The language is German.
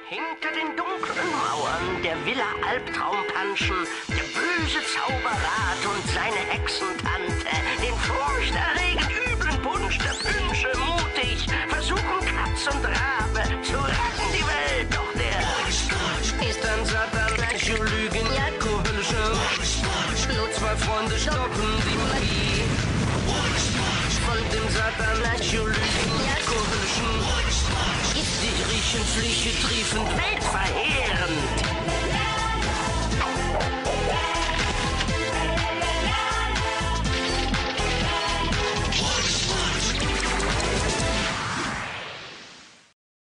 Hinter den dunklen Mauern der Villa Albtraumpanschen, der böse Zauberrat und seine Hexentante, den furchterregend üblen Punsch der Pünsche mutig, versuchen Katz und Rabe zu retten die Welt, doch der ist ein Satan, Lügen, Höllische, nur zwei Freunde stoppen die Magie. Folgt dem Satan, Lügen, Höllischen, die riechen Flieche triefend, weltverheerend.